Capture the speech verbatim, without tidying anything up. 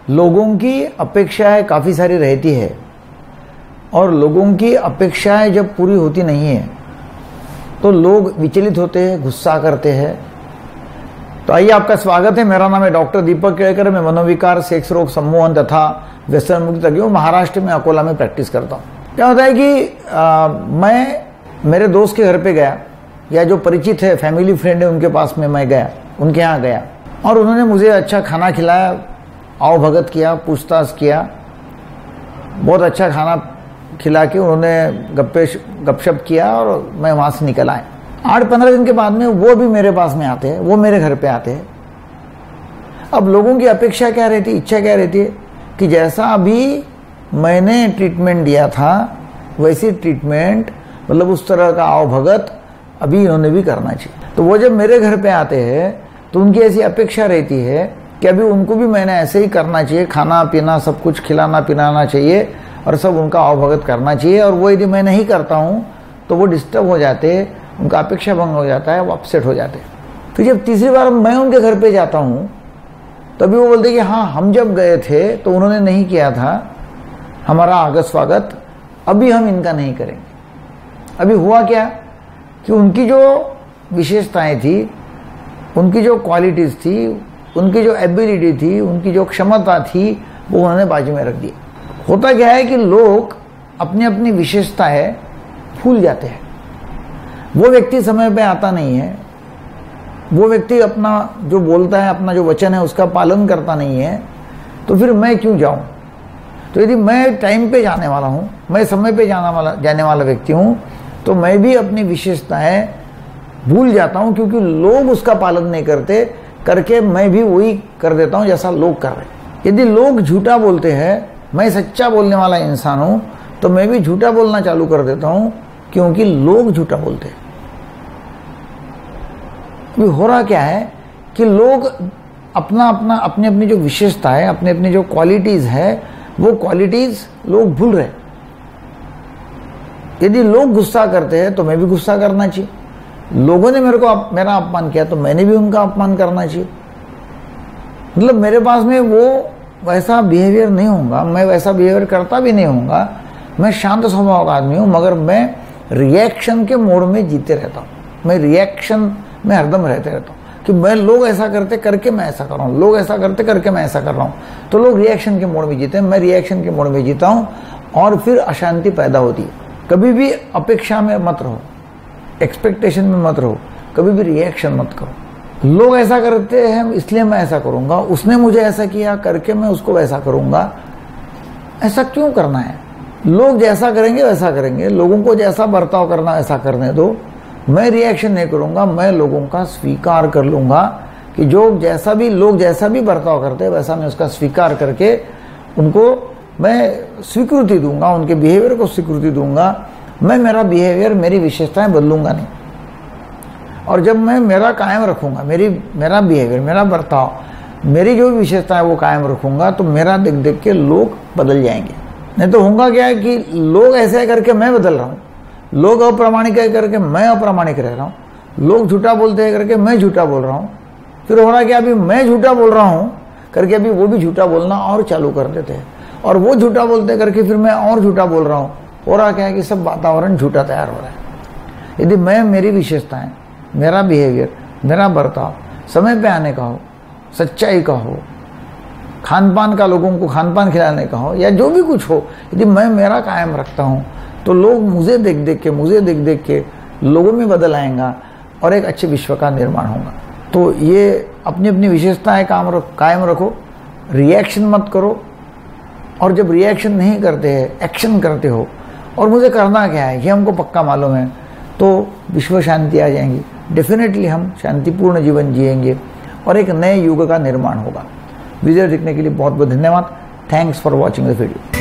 लोगों की अपेक्षाएं काफ़ी सारी रहती है और लोगों की अपेक्षाएं जब पूरी होती नहीं है तो लोग विचलित होते हैं, गुस्सा करते हैं। तो आइए, आपका स्वागत है। मेरा नाम है डॉक्टर दीपक केळकर। मैं मनोविकार, सेक्स रोग सम्मोहन तथा व्यसन मुक्ति तज्ञ हूँ। महाराष्ट्र में अकोला में प्रैक्टिस करता हूँ। क्या होता है कि आ, मैं मेरे दोस्त के घर पे गया या जो परिचित है, फैमिली फ्रेंड है, उनके पास में मैं गया, उनके यहाँ गया और उन्होंने मुझे अच्छा खाना खिलाया, आओ भगत किया, पूछताछ किया, बहुत अच्छा खाना खिला के उन्होंने गप्पे गपशप किया और मैं वहाँ से निकल आया। आठ पंद्रह दिन के बाद में वो भी मेरे पास में आते हैं, वो मेरे घर पे आते हैं। अब लोगों की अपेक्षा क्या रहती है, इच्छा क्या रहती है कि जैसा अभी मैंने ट्रीटमेंट दिया था वैसी ट्रीटमेंट, मतलब उस तरह का आओ भगत अभी इन्होंने भी करना चाहिए। तो वो जब मेरे घर पे आते हैं तो उनकी ऐसी अपेक्षा रहती है कि अभी उनको भी मैंने ऐसे ही करना चाहिए, खाना पीना सब कुछ खिलाना पिलाना चाहिए और सब उनका आओ भगत करना चाहिए। और वो यदि मैं नहीं करता हूँ तो वो डिस्टर्ब हो जाते, उनका अपेक्षा भंग हो जाता है, वो अपसेट हो जाते। तो जब तीसरी बार मैं उनके घर पे जाता हूँ तभी वो बोलते कि हाँ, हम जब गए थे तो उन्होंने नहीं किया था हमारा आगत स्वागत, अभी हम इनका नहीं करेंगे। अभी हुआ क्या कि उनकी जो विशेषताएं थी, उनकी जो क्वालिटीज थी, उनकी जो एबिलिटी थी, उनकी जो क्षमता थी, वो उन्होंने बाजू में रख दी। होता क्या है कि लोग अपनी अपनी विशेषताएं भूल जाते हैं। वो व्यक्ति समय पे आता नहीं है, वो व्यक्ति अपना जो बोलता है, अपना जो वचन है उसका पालन करता नहीं है, तो फिर मैं क्यों जाऊं। तो यदि मैं टाइम पे जाने वाला हूं, मैं समय पे जाने वाला जाने वाला व्यक्ति हूं, तो मैं भी अपनी विशेषताएं भूल जाता हूं, क्योंकि लोग उसका पालन नहीं करते, करके मैं भी वही कर देता हूं जैसा लोग कर रहे हैं। यदि लोग झूठा बोलते हैं, मैं सच्चा बोलने वाला इंसान हूं, तो मैं भी झूठा बोलना चालू कर देता हूं, क्योंकि लोग झूठा बोलते हैं। अभी हो रहा क्या है कि लोग अपना अपना अपनी अपनी जो विशेषता है, अपनी अपनी जो क्वालिटीज है, वो क्वालिटीज लोग भूल रहे। यदि लोग गुस्सा करते हैं तो मैं भी गुस्सा करना चाहिए। लोगों ने मेरे को अप, मेरा अपमान किया तो मैंने भी उनका अपमान करना चाहिए। मतलब मेरे पास में वो वैसा बिहेवियर नहीं होगा, मैं वैसा बिहेवियर करता भी नहीं होगा। मैं शांत स्वभाव का आदमी हूं, मगर मैं रिएक्शन के मोड में जीते रहता हूं। मैं रिएक्शन में हरदम रहते रहता हूं कि मैं लोग ऐसा करते करके मैं ऐसा कर रहा हूं, लोग ऐसा करते करके मैं ऐसा कर रहा हूं। तो लोग रिएक्शन के मोड में जीते हैं, मैं रिएक्शन के मोड में जीता हूं और फिर अशांति पैदा होती है। कभी भी अपेक्षा में मत रहो, एक्सपेक्टेशन में मत रहो, कभी भी रिएक्शन मत करो। लोग ऐसा करते हैं इसलिए मैं ऐसा करूंगा, उसने मुझे ऐसा किया करके मैं उसको वैसा करूंगा। ऐसा क्यों करना है? लोग जैसा करेंगे वैसा करेंगे, लोगों को जैसा बर्ताव करना वैसा करने दो। मैं रिएक्शन नहीं करूंगा, मैं लोगों का स्वीकार कर लूंगा कि जो जैसा भी लोग जैसा भी बर्ताव करते हैं वैसा मैं उसका स्वीकार करके उनको मैं स्वीकृति दूंगा, उनके बिहेवियर को स्वीकृति दूंगा। मैं मेरा बिहेवियर, मेरी विशेषताएं बदलूंगा नहीं। और जब मैं मेरा कायम रखूंगा, मेरी मेरा बिहेवियर, मेरा बर्ताव, मेरी जो विशेषताएं वो कायम रखूंगा, तो मेरा देख देख के लोग बदल जाएंगे। नहीं तो होगा क्या है कि लोग ऐसे करके मैं बदल रहा हूँ, लोग अप्रामाणिक है करके मैं अप्रामाणिक रह रहा हूँ, लोग झूठा बोलते हैं करके मैं झूठा बोल रहा हूँ। फिर हो रहा क्या, अभी मैं झूठा बोल रहा हूँ करके अभी वो भी झूठा बोलना और चालू कर देते हैं, और वो झूठा बोलते करके फिर मैं और झूठा बोल रहा हूँ। हो रहा क्या है कि सब वातावरण झूठा तैयार हो रहा है। यदि मैं मेरी विशेषताएं, मेरा बिहेवियर, मेरा बर्ताव समय पे आने का हो, सच्चाई का हो, खान पान का, लोगों को खान पान खिलाने का हो, या जो भी कुछ हो, यदि मैं मेरा कायम रखता हूँ तो लोग मुझे देख देख के मुझे देख देख के लोगों में बदल आएगा और एक अच्छे विश्व का निर्माण होगा। तो ये अपनी अपनी विशेषताएं काम रख कायम रखो, रिएक्शन मत करो। और जब रिएक्शन नहीं करते हैं, एक्शन करते हो, और मुझे करना क्या है ये हमको पक्का मालूम है, तो विश्व शांति आ जाएंगी। डेफिनेटली हम शांतिपूर्ण जीवन जिएंगे और एक नए युग का निर्माण होगा। वीडियो देखने के लिए बहुत बहुत धन्यवाद। Thanks for watching the video.